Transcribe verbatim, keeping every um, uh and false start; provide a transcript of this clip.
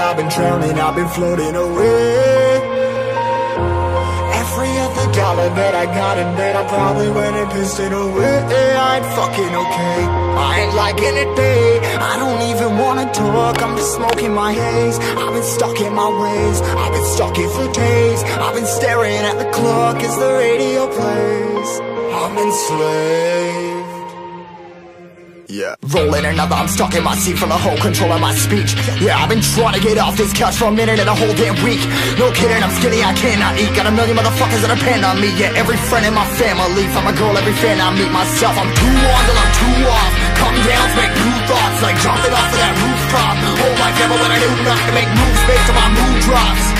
I've been drowning, I've been floating away. Every other dollar that I got in bed, I probably went and pissed it away. I ain't fucking okay, I ain't liking it, babe. I don't even wanna talk, I'm just smoking my haze. I've been stuck in my ways, I've been stuck here for days. I've been staring at the clock as the radio plays. I'm enslaved. Yeah. Rolling another, I'm stuck in my seat, full of whole control of my speech. Yeah, I've been trying to get off this couch for a minute and a whole damn week. No kidding, I'm skinny, I cannot eat. Got a million motherfuckers that depend on me. Yeah, every friend in my family, from a girl, every fan I meet myself. I'm too on till I'm too off. Come down to make new thoughts, like jumping off of that rooftop. Whole life never when I knew not to make moves based on my mood drops.